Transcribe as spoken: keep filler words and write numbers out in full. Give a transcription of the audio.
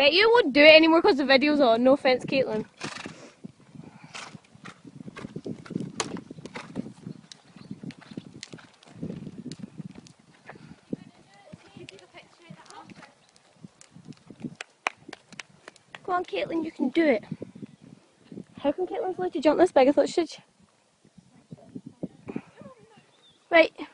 Bet you won't do it anymore because the video's on. No offence, Caitlin. Go on, Caitlin, you can do it. How come Caitlin's allowed to jump this big? I thought she should. Right.